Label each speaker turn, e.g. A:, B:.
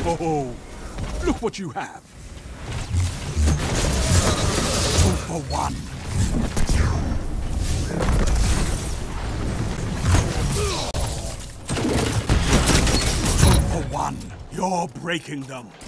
A: Oh, look what you have. 2 for 1. 2 for 1. You're breaking them.